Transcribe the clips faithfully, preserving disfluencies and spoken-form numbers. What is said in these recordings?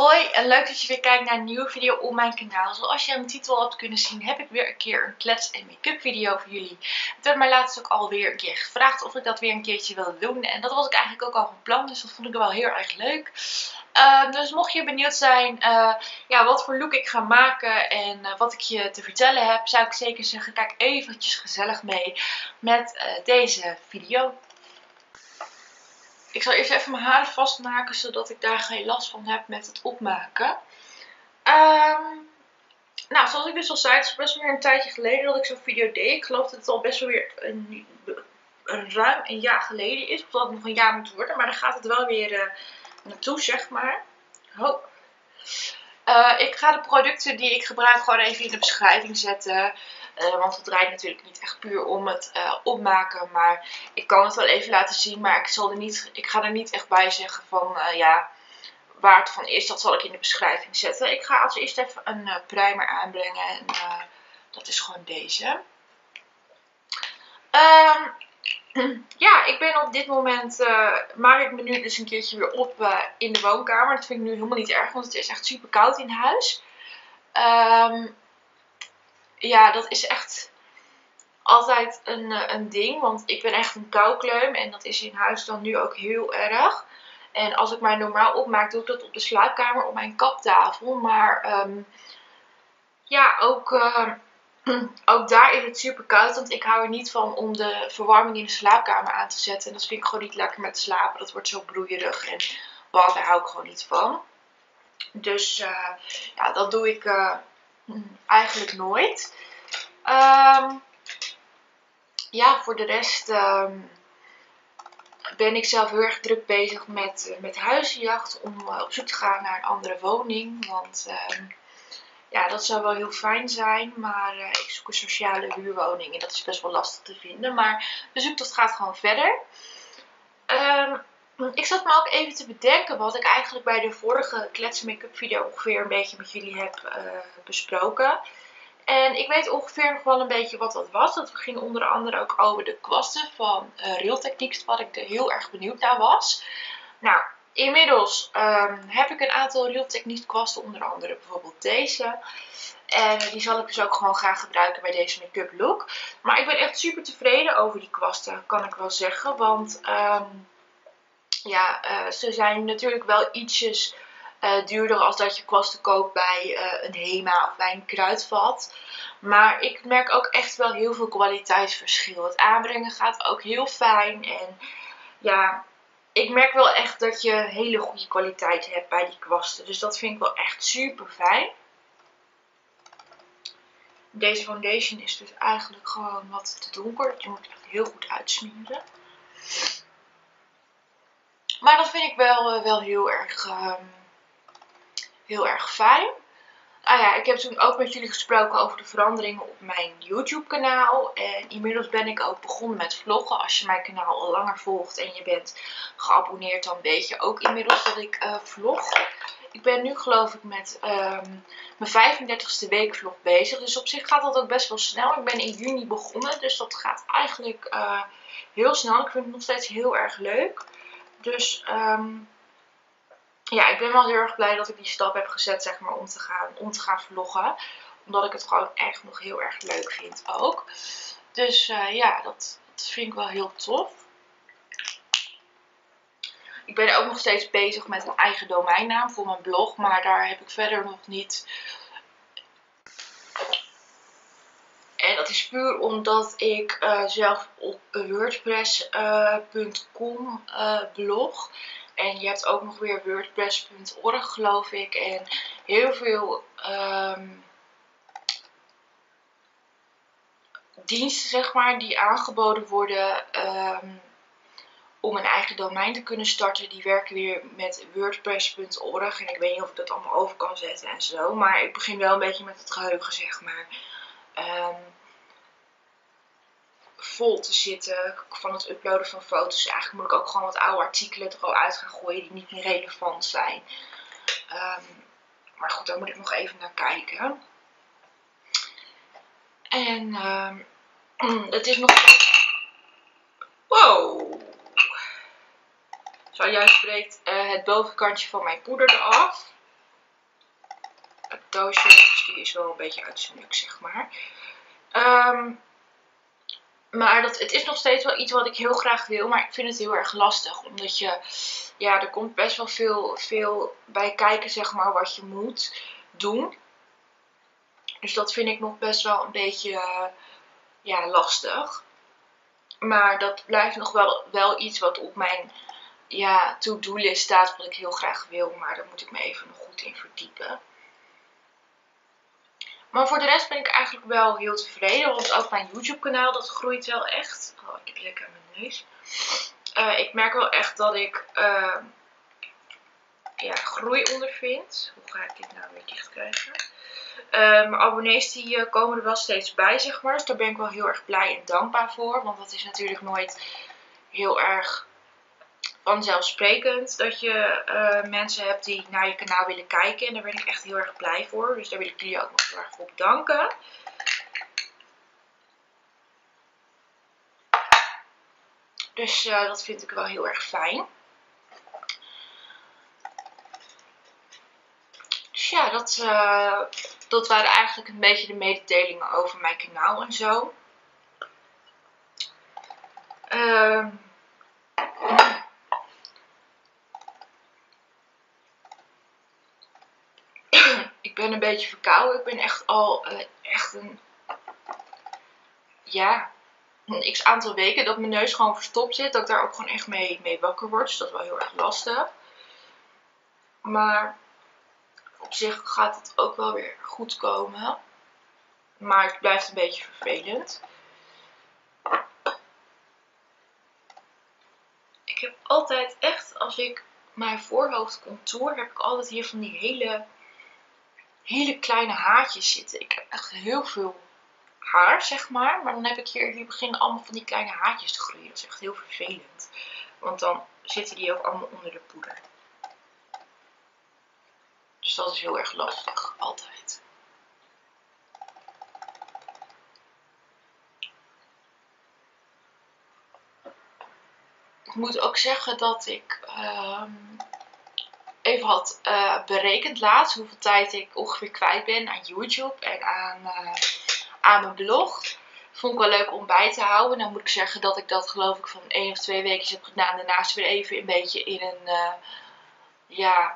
Hoi en leuk dat je weer kijkt naar een nieuwe video op mijn kanaal. Zoals je aan de titel hebt kunnen zien heb ik weer een keer een klets- en make-up video voor jullie. Het werd mij laatst ook alweer een keer gevraagd of ik dat weer een keertje wilde doen. En dat was ik eigenlijk ook al van plan, dus dat vond ik wel heel erg leuk. Uh, dus mocht je benieuwd zijn uh, ja, wat voor look ik ga maken en uh, wat ik je te vertellen heb, zou ik zeker zeggen, kijk eventjes gezellig mee met uh, deze video. Ik zal eerst even mijn haren vastmaken, zodat ik daar geen last van heb met het opmaken. Um, nou, zoals ik dus al zei, het is best wel weer een tijdje geleden dat ik zo'n video deed. Ik geloof dat het al best wel weer een, een ruim een jaar geleden is. Of dat het nog een jaar moet worden, maar dan gaat het wel weer uh, naartoe, zeg maar. Oh. Uh, ik ga de producten die ik gebruik gewoon even in de beschrijving zetten. Uh, want het draait natuurlijk niet echt puur om het uh, opmaken. Maar ik kan het wel even laten zien. Maar ik, zal er niet, ik ga er niet echt bij zeggen van uh, ja, waar het van is. Dat zal ik in de beschrijving zetten. Ik ga als eerst even een uh, primer aanbrengen. En uh, dat is gewoon deze. Um, Ja, ik ben op dit moment, uh, maak ik me nu dus een keertje weer op uh, in de woonkamer. Dat vind ik nu helemaal niet erg, want het is echt super koud in huis. Um, ja, dat is echt altijd een, uh, een ding, want ik ben echt een koukleum en dat is in huis dan nu ook heel erg. En als ik mij normaal opmaak, doe ik dat op de slaapkamer op mijn kaptafel. Maar um, ja, ook... Uh, Ook daar is het super koud, want ik hou er niet van om de verwarming in de slaapkamer aan te zetten. En dat vind ik gewoon niet lekker met slapen. Dat wordt zo broeierig en wow, daar hou ik gewoon niet van. Dus uh, ja, dat doe ik uh, eigenlijk nooit. Um, ja, voor de rest um, ben ik zelf heel erg druk bezig met, uh, met huizenjacht. Om uh, op zoek te gaan naar een andere woning. Want... Um, Ja, dat zou wel heel fijn zijn, maar uh, ik zoek een sociale huurwoning en dat is best wel lastig te vinden. Maar de zoektocht gaat gewoon verder. Um, ik zat me ook even te bedenken wat ik eigenlijk bij de vorige kletsen make-up video ongeveer een beetje met jullie heb uh, besproken. En ik weet ongeveer nog wel een beetje wat dat was. Dat ging onder andere ook over de kwasten van uh, Real Techniques, wat ik er heel erg benieuwd naar was. Nou... Inmiddels um, heb ik een aantal Real Techniques kwasten, onder andere bijvoorbeeld deze. En die zal ik dus ook gewoon graag gebruiken bij deze make-up look. Maar ik ben echt super tevreden over die kwasten, kan ik wel zeggen. Want um, ja, uh, ze zijn natuurlijk wel ietsjes uh, duurder als dat je kwasten koopt bij uh, een Hema of bij een kruidvat. Maar ik merk ook echt wel heel veel kwaliteitsverschil. Het aanbrengen gaat ook heel fijn en ja... Ik merk wel echt dat je hele goede kwaliteit hebt bij die kwasten. Dus dat vind ik wel echt super fijn. Deze foundation is dus eigenlijk gewoon wat te donker. Die moet echt heel goed uitsmeren. Maar dat vind ik wel, uh, wel heel erg, um, heel erg fijn. Ah ja, ik heb toen ook met jullie gesproken over de veranderingen op mijn YouTube kanaal. En inmiddels ben ik ook begonnen met vloggen. Als je mijn kanaal al langer volgt en je bent geabonneerd, dan weet je ook inmiddels dat ik uh, vlog. Ik ben nu geloof ik met um, mijn vijfendertigste weekvlog bezig. Dus op zich gaat dat ook best wel snel. Ik ben in juni begonnen, dus dat gaat eigenlijk uh, heel snel. Ik vind het nog steeds heel erg leuk. Dus... Um, Ja, ik ben wel heel erg blij dat ik die stap heb gezet, zeg maar, om te gaan, om te gaan vloggen. Omdat ik het gewoon echt nog heel erg leuk vind ook. Dus uh, ja, dat, dat vind ik wel heel tof. Ik ben ook nog steeds bezig met een eigen domeinnaam voor mijn blog. Maar daar heb ik verder nog niet... En dat is puur omdat ik uh, zelf op wordpress punt com uh, uh, blog. En je hebt ook nog weer wordpress punt org geloof ik. En heel veel um, diensten zeg maar die aangeboden worden um, om een eigen domein te kunnen starten. Die werken weer met wordpress punt org. En ik weet niet of ik dat allemaal over kan zetten en zo. Maar ik begin wel een beetje met het geheugen zeg maar. Um, vol te zitten van het uploaden van foto's. Eigenlijk moet ik ook gewoon wat oude artikelen er al uit gaan gooien die niet meer relevant zijn. Um, maar goed, daar moet ik nog even naar kijken. En um, het is nog... Wow! Zojuist breekt uh, het bovenkantje van mijn poeder eraf. doosje. Dus die is wel een beetje uit zijn juk, zeg maar. Um, maar dat, het is nog steeds wel iets wat ik heel graag wil. Maar ik vind het heel erg lastig. Omdat je, ja, er komt best wel veel, veel bij kijken, zeg maar, wat je moet doen. Dus dat vind ik nog best wel een beetje, uh, ja, lastig. Maar dat blijft nog wel, wel iets wat op mijn, ja, to-do-list staat. Wat ik heel graag wil. Maar daar moet ik me even nog goed in verdiepen. Maar voor de rest ben ik eigenlijk wel heel tevreden. Want ook mijn YouTube kanaal, dat groeit wel echt. Oh, ik heb lekker aan mijn neus. Uh, ik merk wel echt dat ik uh, ja, groei ondervind. Hoe ga ik dit nou weer dicht krijgen? Uh, mijn abonnees die uh, komen er wel steeds bij, zeg maar. Dus daar ben ik wel heel erg blij en dankbaar voor. Want dat is natuurlijk nooit heel erg vanzelfsprekend dat je uh, mensen hebt die naar je kanaal willen kijken. En daar ben ik echt heel erg blij voor. Dus daar wil ik jullie ook nog heel erg voor bedanken. Dus uh, dat vind ik wel heel erg fijn. Dus ja, dat, uh, dat waren eigenlijk een beetje de mededelingen over mijn kanaal en zo. Uh, ik ben een beetje verkouden. Ik ben echt al uh, echt een, ja, een x aantal weken dat mijn neus gewoon verstopt zit. Dat ik daar ook gewoon echt mee, mee wakker word. Dus dat is wel heel erg lastig. Maar op zich gaat het ook wel weer goed komen. Maar het blijft een beetje vervelend. Ik heb altijd echt, als ik mijn voorhoofd contour, heb ik altijd hier van die hele, hele kleine haartjes zitten. Ik heb echt heel veel haar, zeg maar. Maar dan heb ik hier, hier beginnen allemaal van die kleine haartjes te groeien. Dat is echt heel vervelend. Want dan zitten die ook allemaal onder de poeder. Dus dat is heel erg lastig, altijd. Ik moet ook zeggen dat ik um, even had uh, berekend laatst hoeveel tijd ik ongeveer kwijt ben aan YouTube en aan, uh, aan mijn blog. Vond ik wel leuk om bij te houden. Dan moet ik zeggen dat ik dat geloof ik van één of twee weken heb gedaan. Daarnaast weer even een beetje in een uh, ja,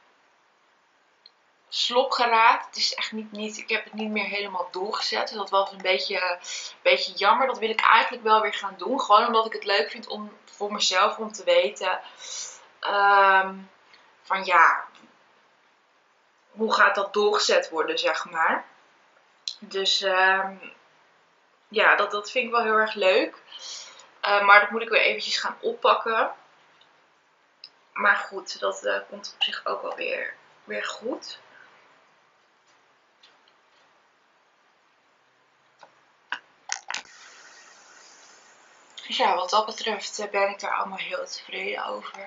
slop geraakt. Het is echt niet, niet, ik heb het niet meer helemaal doorgezet. Dat was een beetje, uh, een beetje jammer. Dat wil ik eigenlijk wel weer gaan doen. Gewoon omdat ik het leuk vind om voor mezelf om te weten um, van ja, hoe gaat dat doorgezet worden, zeg maar. Dus um, ja, dat, dat vind ik wel heel erg leuk. Uh, maar dat moet ik weer eventjes gaan oppakken. Maar goed, dat uh, komt op zich ook wel weer, weer goed. Dus ja, wat dat betreft ben ik daar allemaal heel tevreden over.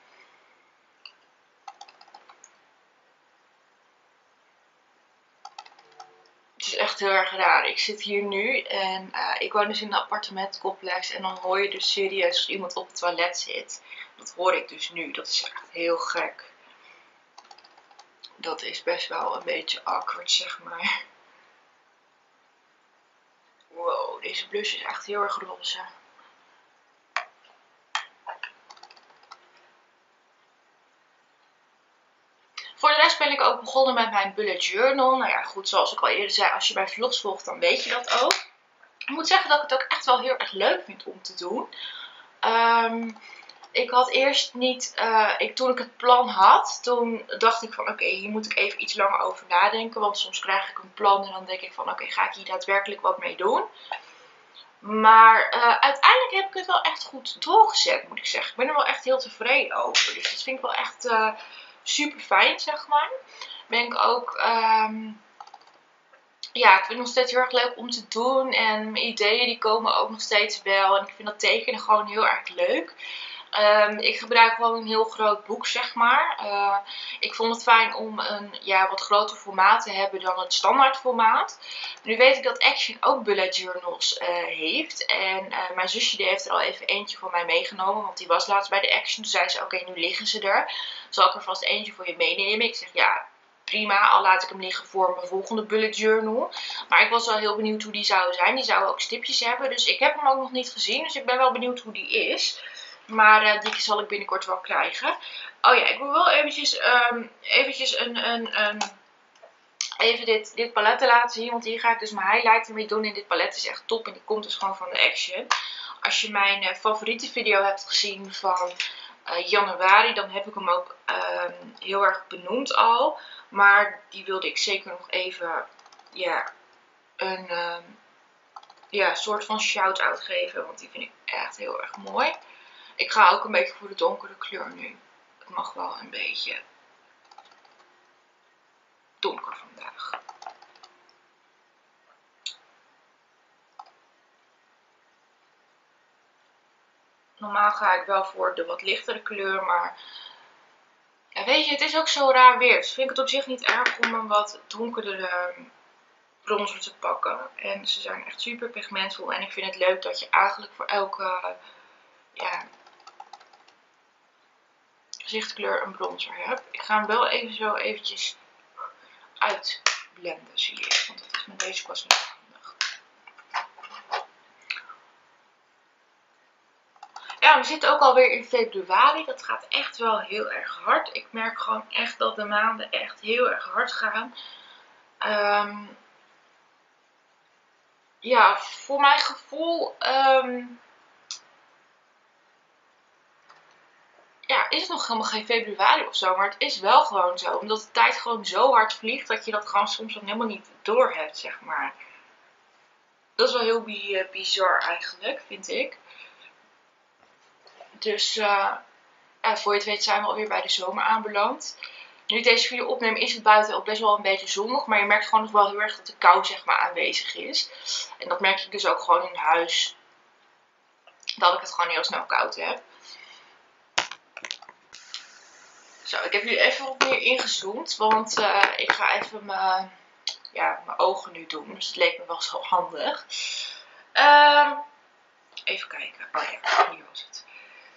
Het is echt heel erg raar. Ik zit hier nu en uh, ik woon dus in een appartementcomplex. En dan hoor je dus serieus als iemand op het toilet zit. Dat hoor ik dus nu. Dat is echt heel gek. Dat is best wel een beetje awkward, zeg maar. Wow, deze blush is echt heel erg roze. Voor de rest ben ik ook begonnen met mijn bullet journal. Nou ja, goed, zoals ik al eerder zei, als je mijn vlogs volgt, dan weet je dat ook. Ik moet zeggen dat ik het ook echt wel heel erg leuk vind om te doen. Um, ik had eerst niet, uh, ik, toen ik het plan had, toen dacht ik van oké, okay, hier moet ik even iets langer over nadenken. Want soms krijg ik een plan en dan denk ik van oké, okay, ga ik hier daadwerkelijk wat mee doen? Maar uh, uiteindelijk heb ik het wel echt goed doorgezet, moet ik zeggen. Ik ben er wel echt heel tevreden over. Dus dat vind ik wel echt uh, super fijn, zeg maar. Ben ik ook, um, ja, ik vind het nog steeds heel erg leuk om te doen. En mijn ideeën die komen ook nog steeds wel. En ik vind dat tekenen gewoon heel erg leuk. Um, ik gebruik gewoon een heel groot boek, zeg maar. Uh, ik vond het fijn om een ja, wat groter formaat te hebben dan het standaard formaat. Nu weet ik dat Action ook bullet journals uh, heeft. En uh, mijn zusje die heeft er al even eentje voor mij meegenomen. Want die was laatst bij de Action. Toen zei ze, oké, okay, nu liggen ze er. Zal ik er vast eentje voor je meenemen? Ik zeg, ja, prima. Al laat ik hem liggen voor mijn volgende bullet journal. Maar ik was wel heel benieuwd hoe die zou zijn. Die zou ook stipjes hebben. Dus ik heb hem ook nog niet gezien. Dus ik ben wel benieuwd hoe die is. Maar uh, die zal ik binnenkort wel krijgen. Oh ja, ik wil wel eventjes, um, eventjes een... een, een Even dit, dit palet laten zien, want hier ga ik dus mijn highlighter mee doen. En dit palet is echt top en die komt dus gewoon van de Action. Als je mijn uh, favoriete video hebt gezien van uh, januari, dan heb ik hem ook uh, heel erg benoemd al. Maar die wilde ik zeker nog even ja, een uh, ja, soort van shout-out geven, want die vind ik echt heel erg mooi. Ik ga ook een beetje voor de donkere kleur nu. Het mag wel een beetje donker vandaag. Normaal ga ik wel voor de wat lichtere kleur, maar ja, weet je, het is ook zo raar weer. Dus vind ik het op zich niet erg om een wat donkerdere bronzer te pakken. En ze zijn echt super pigmentvol en ik vind het leuk dat je eigenlijk voor elke ja, gezichtkleur een bronzer hebt. Ik ga hem wel even zo eventjes uitblenden, zie je. Want dat is met deze kwast niet handig. Ja, we zitten ook alweer in februari. Dat gaat echt wel heel erg hard. Ik merk gewoon echt dat de maanden echt heel erg hard gaan. Um, ja, voor mijn gevoel... Um, ja, is het nog helemaal geen februari of zo. Maar het is wel gewoon zo. Omdat de tijd gewoon zo hard vliegt dat je dat gewoon soms dan helemaal niet door hebt, zeg maar. Dat is wel heel bizar eigenlijk, vind ik. Dus uh, ja, voor je het weet zijn we alweer bij de zomer aanbeland. Nu ik deze video opneem is het buiten ook best wel een beetje zonnig. Maar je merkt gewoon nog wel heel erg dat de kou zeg maar aanwezig is. En dat merk ik dus ook gewoon in huis. Dat ik het gewoon heel snel koud heb. Zo, ik heb nu even wat meer ingezoomd. Want uh, ik ga even mijn, ja, mijn ogen nu doen. Dus het leek me wel zo handig. Uh, even kijken. Oh ja, hier was het.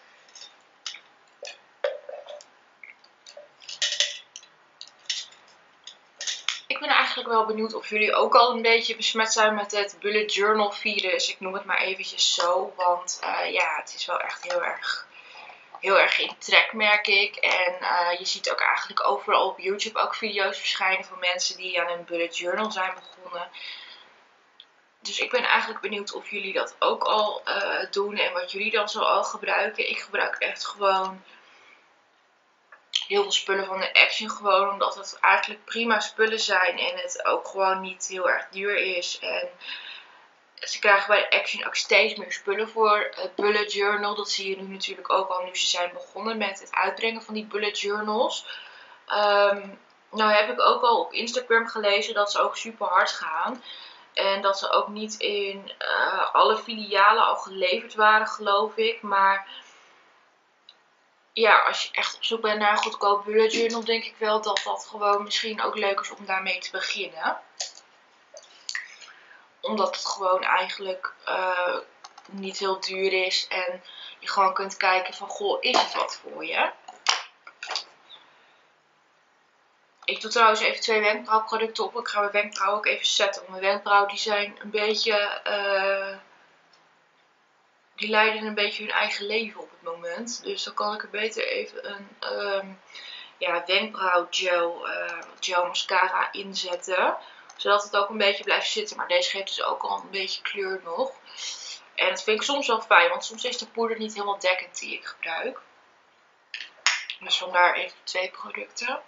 Ik ben eigenlijk wel benieuwd of jullie ook al een beetje besmet zijn met het bullet journal virus. Ik noem het maar eventjes zo. Want uh, ja, het is wel echt heel erg... Heel erg in trek, merk ik. En uh, je ziet ook eigenlijk overal op YouTube ook video's verschijnen van mensen die aan een bullet journal zijn begonnen. Dus ik ben eigenlijk benieuwd of jullie dat ook al uh, doen en wat jullie dan zo al gebruiken. Ik gebruik echt gewoon heel veel spullen van de Action gewoon, omdat het eigenlijk prima spullen zijn en het ook gewoon niet heel erg duur is. En ze krijgen bij de Action ook steeds meer spullen voor het bullet journal. Dat zie je nu natuurlijk ook al nu ze zijn begonnen met het uitbrengen van die bullet journals. Um, nou heb ik ook al op Instagram gelezen dat ze ook super hard gaan. En dat ze ook niet in uh, alle filialen al geleverd waren, geloof ik. Maar ja, als je echt op zoek bent naar een goedkoop bullet journal, denk ik wel dat dat gewoon misschien ook leuk is om daarmee te beginnen. Omdat het gewoon eigenlijk uh, niet heel duur is. En je gewoon kunt kijken van, goh, is het wat voor je? Ik doe trouwens even twee wenkbrauwproducten op. Ik ga mijn wenkbrauwen ook even zetten. Want mijn wenkbrauwen die zijn een beetje... Uh, die leiden een beetje hun eigen leven op het moment. Dus dan kan ik er beter even een um, ja, wenkbrauwgel uh, gel mascara inzetten. Zodat het ook een beetje blijft zitten. Maar deze geeft dus ook al een beetje kleur nog. En dat vind ik soms wel fijn. Want soms is de poeder niet helemaal dekkend die ik gebruik. Dus vandaar even twee producten.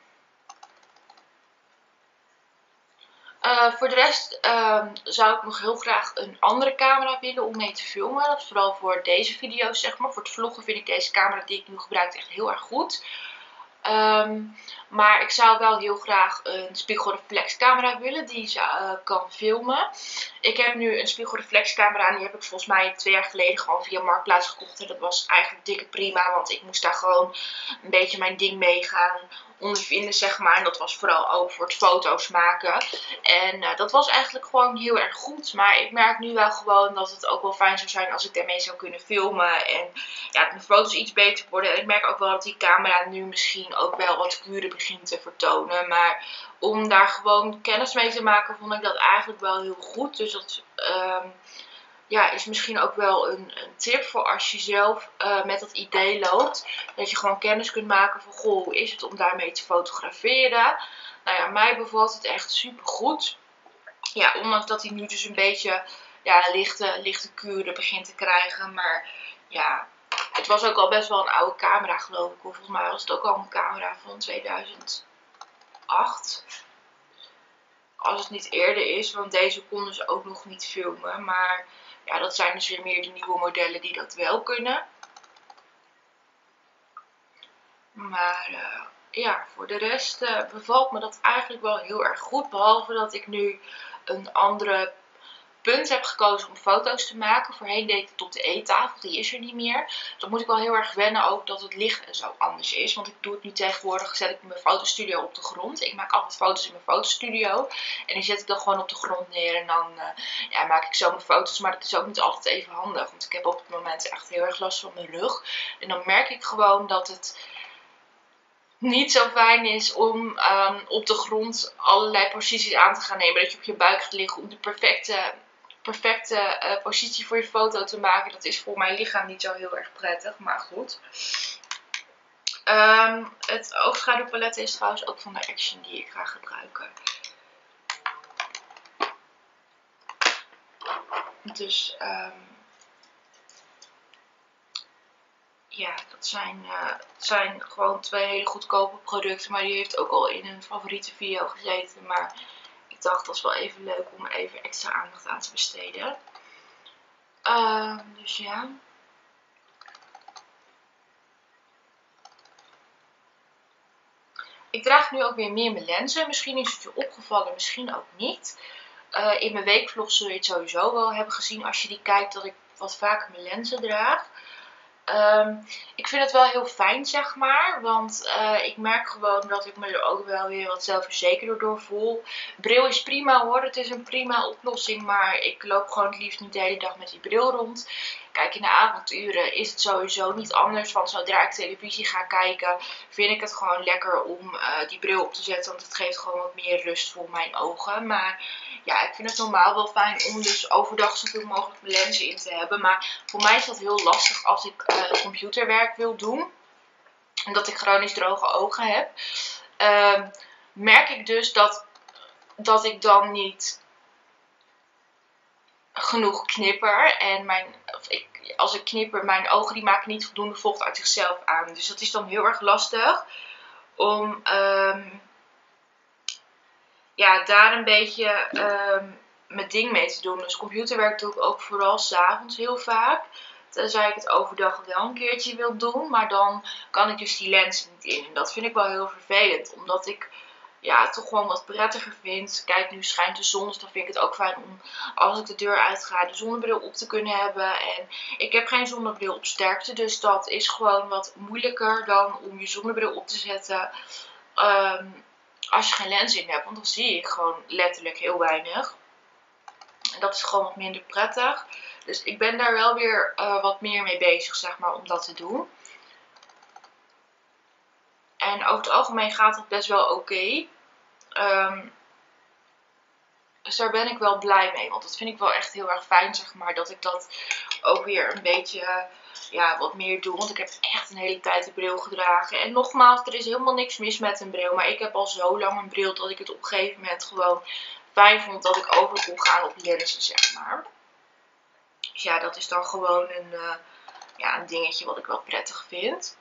Uh, voor de rest uh, zou ik nog heel graag een andere camera willen om mee te filmen. Dat is vooral voor deze video's, zeg maar. Voor het vloggen vind ik deze camera die ik nu gebruik echt heel erg goed. Um, maar ik zou wel heel graag een spiegelreflexcamera willen die ze uh, kan filmen. Ik heb nu een spiegelreflexcamera en die heb ik volgens mij twee jaar geleden gewoon via Marktplaats gekocht. En dat was eigenlijk dikke prima, want ik moest daar gewoon een beetje mijn ding mee gaan ondervinden, zeg maar. En dat was vooral ook voor het foto's maken. En uh, dat was eigenlijk gewoon heel erg goed. Maar ik merk nu wel gewoon dat het ook wel fijn zou zijn als ik daarmee zou kunnen filmen. En ja, mijn foto's iets beter worden. En ik merk ook wel dat die camera nu misschien ook wel wat kuren begint te vertonen. Maar om daar gewoon kennis mee te maken, vond ik dat eigenlijk wel heel goed. Dus dat um, ja, is misschien ook wel een, een tip voor als je zelf uh, met dat idee loopt. Dat je gewoon kennis kunt maken van, goh, hoe is het om daarmee te fotograferen? Nou ja, mij bevalt het echt super goed. Ja, ondanks dat hij nu dus een beetje ja, lichte, lichte kuren begint te krijgen. Maar ja, het was ook al best wel een oude camera, geloof ik. Volgens mij was het ook al een camera van tweeduizend acht. Als het niet eerder is, want deze konden ze ook nog niet filmen. Maar ja, dat zijn dus weer meer de nieuwe modellen die dat wel kunnen. Maar uh, ja, voor de rest uh, bevalt me dat eigenlijk wel heel erg goed. Behalve dat ik nu een andere punt heb gekozen om foto's te maken. Voorheen deed ik het op de eettafel, die is er niet meer. Dus dan moet ik wel heel erg wennen ook dat het licht en zo anders is. Want ik doe het nu tegenwoordig, zet ik mijn fotostudio op de grond. Ik maak altijd foto's in mijn fotostudio. En die zet ik dan gewoon op de grond neer en dan uh, ja, maak ik zo mijn foto's. Maar dat is ook niet altijd even handig, want ik heb op het moment echt heel erg last van mijn rug. En dan merk ik gewoon dat het niet zo fijn is om um, op de grond allerlei posities aan te gaan nemen. Dat je op je buik gaat liggen om de perfecte, perfecte uh, positie voor je foto te maken. Dat is voor mijn lichaam niet zo heel erg prettig, maar goed. Um, het oogschaduwpalet is trouwens ook van de Action die ik ga gebruiken. Dus um, ja, dat zijn, uh, dat zijn gewoon twee hele goedkope producten. Maar die heeft ook al in een favoriete video gezeten. Maar ik dacht dat is wel even leuk om even extra aandacht aan te besteden. Uh, dus ja. Ik draag nu ook weer meer mijn lenzen. Misschien is het je opgevallen, misschien ook niet. Uh, in mijn weekvlog zul je het sowieso wel hebben gezien als je die kijkt dat ik wat vaker mijn lenzen draag. Um, ik vind het wel heel fijn, zeg maar, want uh, ik merk gewoon dat ik me er ook wel weer wat zelfverzekerder door voel. Bril is prima hoor, het is een prima oplossing, maar ik loop gewoon het liefst niet de hele dag met die bril rond. Kijk, in de avonduren is het sowieso niet anders, want zodra ik televisie ga kijken, vind ik het gewoon lekker om uh, die bril op te zetten, want het geeft gewoon wat meer rust voor mijn ogen. Maar ja, ik vind het normaal wel fijn om dus overdag zoveel mogelijk mijn lenzen in te hebben. Maar voor mij is dat heel lastig als ik uh, computerwerk wil doen. Omdat ik chronisch droge ogen heb. Uh, merk ik dus dat, dat ik dan niet genoeg knipper. En mijn, of ik, als ik knipper, mijn ogen die maken niet voldoende vocht uit zichzelf aan. Dus dat is dan heel erg lastig om Um, ja, daar een beetje um, mijn ding mee te doen. Dus computerwerk doe ik ook vooral 's avonds heel vaak. Tenzij ik het overdag wel een keertje wil doen. Maar dan kan ik dus die lens niet in. En dat vind ik wel heel vervelend. Omdat ik ja, het toch gewoon wat prettiger vind. Kijk, nu schijnt de zon. Dus dan vind ik het ook fijn om als ik de deur uitga de zonnebril op te kunnen hebben. En ik heb geen zonnebril op sterkte. Dus dat is gewoon wat moeilijker dan om je zonnebril op te zetten. Um, Als je geen lens in hebt, want dan zie ik gewoon letterlijk heel weinig. En dat is gewoon wat minder prettig. Dus ik ben daar wel weer uh, wat meer mee bezig, zeg maar, om dat te doen. En over het algemeen gaat het best wel oké. Okay. Um, dus daar ben ik wel blij mee. Want dat vind ik wel echt heel erg fijn, zeg maar, dat ik dat ook weer een beetje ja, wat meer doe. Want ik heb echt een hele tijd de bril gedragen. En nogmaals, er is helemaal niks mis met een bril. Maar ik heb al zo lang een bril dat ik het op een gegeven moment gewoon fijn vond dat ik over kon gaan op lenzen, zeg maar. Dus ja, dat is dan gewoon een, uh, ja, een dingetje wat ik wel prettig vind.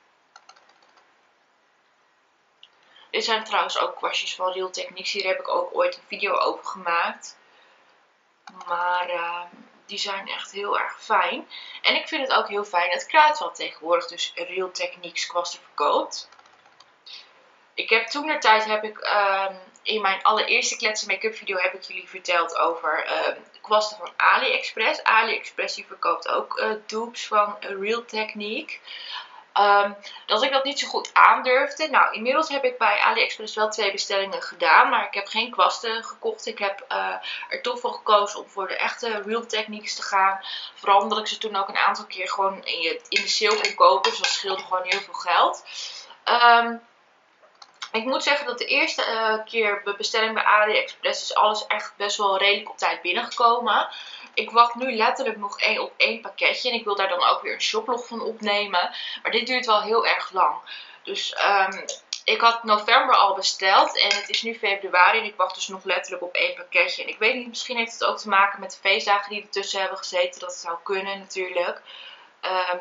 Dit zijn trouwens ook kwastjes van Real Techniques. Hier heb ik ook ooit een video over gemaakt. Maar uh, die zijn echt heel erg fijn. En ik vind het ook heel fijn dat Kruidvat tegenwoordig dus Real Techniques kwasten verkoopt. Ik heb toentertijd heb ik uh, in mijn allereerste kletsen make-up video heb ik jullie verteld over uh, de kwasten van AliExpress. AliExpress die verkoopt ook uh, dupes van Real Technique. Um, dat ik dat niet zo goed aandurfde. Nou, inmiddels heb ik bij AliExpress wel twee bestellingen gedaan. Maar ik heb geen kwasten gekocht. Ik heb uh, er toch voor gekozen om voor de echte Real Techniques te gaan. Vooral omdat ik ze toen ook een aantal keer gewoon in, je, in de sale kon kopen. Dus dat scheelde gewoon heel veel geld. Um, ik moet zeggen dat de eerste uh, keer bij bestelling bij AliExpress is alles echt best wel redelijk op tijd binnengekomen. Ik wacht nu letterlijk nog één op één pakketje. En ik wil daar dan ook weer een shoplog van opnemen. Maar dit duurt wel heel erg lang. Dus um, ik had november al besteld. En het is nu februari. En ik wacht dus nog letterlijk op één pakketje. En ik weet niet, misschien heeft het ook te maken met de feestdagen die ertussen hebben gezeten. Dat zou kunnen natuurlijk. Um,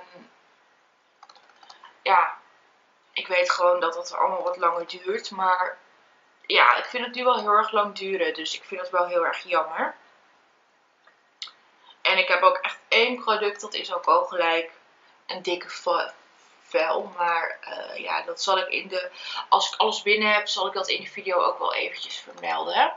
ja, ik weet gewoon dat het allemaal wat langer duurt. Maar ja, ik vind het nu wel heel erg lang duren. Dus ik vind het wel heel erg jammer. En ik heb ook echt één product, dat is ook al gelijk een dikke vel. Maar uh, ja, dat zal ik in de, als ik alles binnen heb, zal ik dat in de video ook wel eventjes vermelden.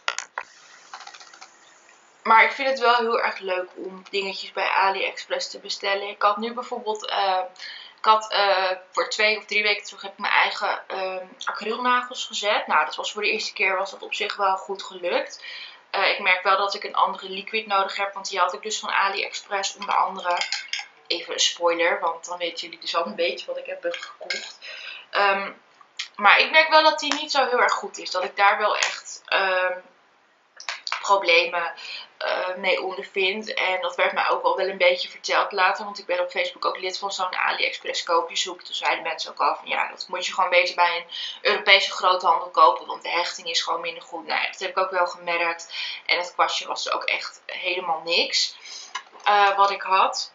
Maar ik vind het wel heel erg leuk om dingetjes bij AliExpress te bestellen. Ik had nu bijvoorbeeld, uh, ik had uh, voor twee of drie weken terug heb ik mijn eigen uh, acrylnagels gezet. Nou, dat was voor de eerste keer, was dat op zich wel goed gelukt. Uh, ik merk wel dat ik een andere liquid nodig heb, want die had ik dus van AliExpress onder andere. Even een spoiler, want dan weten jullie dus al een beetje wat ik heb gekocht. Um, maar ik merk wel dat die niet zo heel erg goed is. Dat ik daar wel echt um, problemen uh, mee ondervind. En dat werd mij ook wel wel een beetje verteld later. Want ik ben op Facebook ook lid van zo'n AliExpress koopjezoek. Toen zeiden mensen ook al van ja, dat moet je gewoon een beetje bij een Europese groothandel kopen. Want de hechting is gewoon minder goed. Nou ja, dat heb ik ook wel gemerkt. En het kwastje was ook echt helemaal niks. Uh, wat ik had.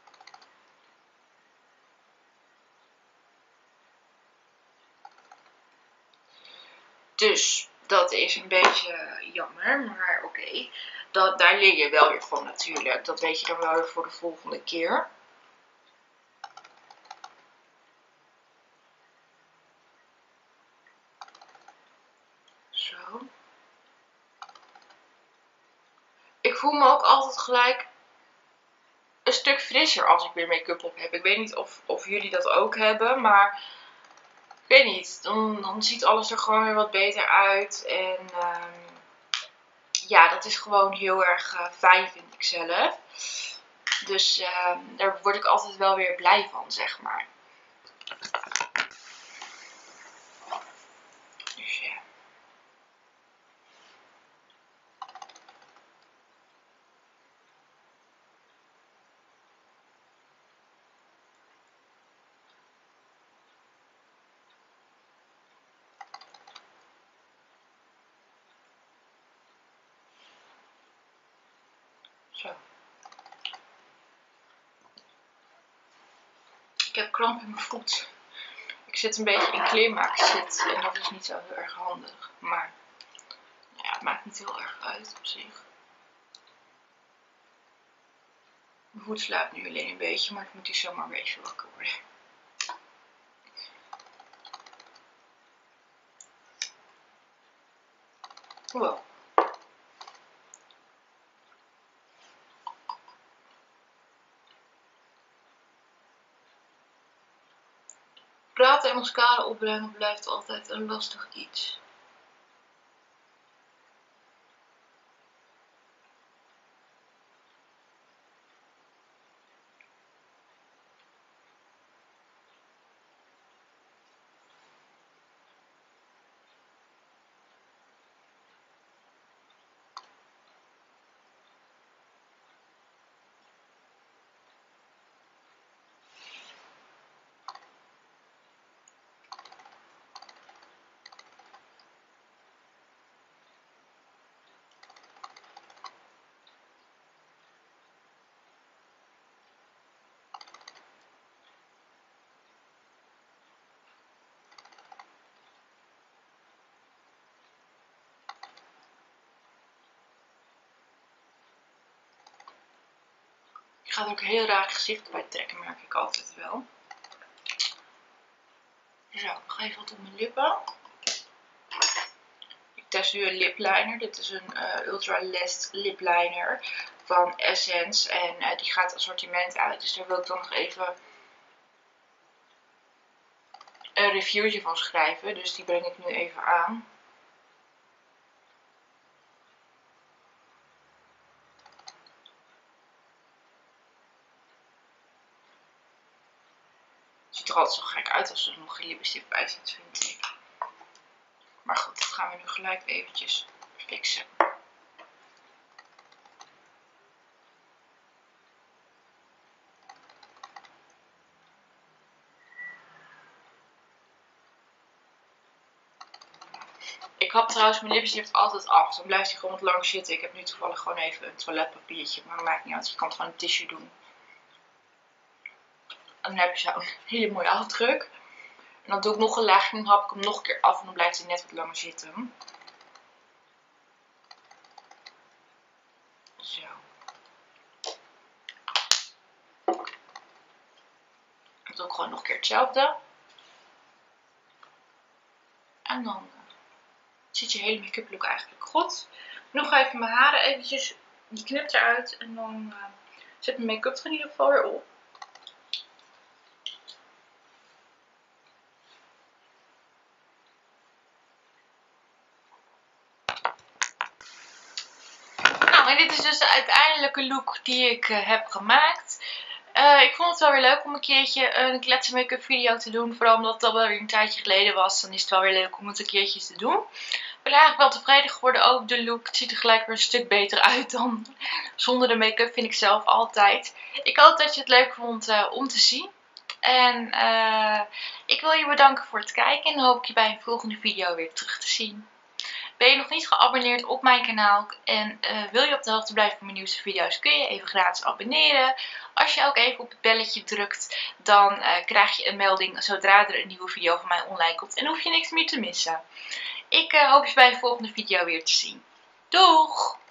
Dus dat is een beetje jammer, maar oké. Okay. Daar leer je wel weer van natuurlijk. Dat weet je dan wel weer voor de volgende keer. Zo. Ik voel me ook altijd gelijk een stuk frisser als ik weer make-up op heb. Ik weet niet of, of jullie dat ook hebben, maar ik weet niet. Dan, dan ziet alles er gewoon weer wat beter uit. En um, ja, dat is gewoon heel erg uh, fijn, vind ik zelf. Dus uh, daar word ik altijd wel weer blij van, zeg maar. Dus ja. Zo. Ik heb kramp in mijn voet. Ik zit een beetje in kleermakerszit en dat is niet zo heel erg handig. Maar ja, het maakt niet heel erg uit op zich. Mijn voet slaapt nu alleen een beetje, maar ik moet die zomaar weer even wakker worden. Wow. Praten en mascara opbrengen blijft altijd een lastig iets. Ik ga er ook heel raar gezicht bij trekken, merk ik altijd wel. Zo, nog even wat op mijn lippen. Ik test nu een lipliner. Dit is een uh, Ultra Last lipliner van Essence. En uh, die gaat assortiment uit. Dus daar wil ik dan nog even een reviewtje van schrijven. Dus die breng ik nu even aan. Het ziet er altijd zo gek uit als er nog geen lipstick bij zit, vind ik. Maar goed, dat gaan we nu gelijk eventjes fixen. Ik hap trouwens mijn lipstift altijd af. Dan blijft hij gewoon wat lang zitten. Ik heb nu toevallig gewoon even een toiletpapiertje. Maar dat maakt niet uit. Je kan het gewoon een tissue doen. En dan heb je zo'n hele mooie afdruk. En dan doe ik nog een laagje. Dan hap ik hem nog een keer af. En dan blijft hij net wat langer zitten. Zo. Dan doe ik gewoon nog een keer hetzelfde. En dan ziet je hele make-up look eigenlijk goed. Nu ga ik even mijn haren eventjes, die knipt eruit en dan uh, zet mijn make-up er in ieder geval weer op. Nou, en dit is dus de uiteindelijke look die ik uh, heb gemaakt. Uh, ik vond het wel weer leuk om een keertje een kletsen make-up video te doen. Vooral omdat het al wel weer een tijdje geleden was. Dan is het wel weer leuk om het een keertje te doen. Ik ben eigenlijk wel tevreden geworden ook de look. Het ziet er gelijk weer een stuk beter uit dan zonder de make-up, vind ik zelf altijd. Ik hoop dat je het leuk vond uh, om te zien. En uh, ik wil je bedanken voor het kijken. En hoop ik je bij een volgende video weer terug te zien. Ben je nog niet geabonneerd op mijn kanaal en uh, wil je op de hoogte blijven van mijn nieuwste video's, kun je even gratis abonneren. Als je ook even op het belletje drukt, dan uh, krijg je een melding zodra er een nieuwe video van mij online komt. En hoef je niks meer te missen. Ik uh, hoop je bij de volgende video weer te zien. Doeg!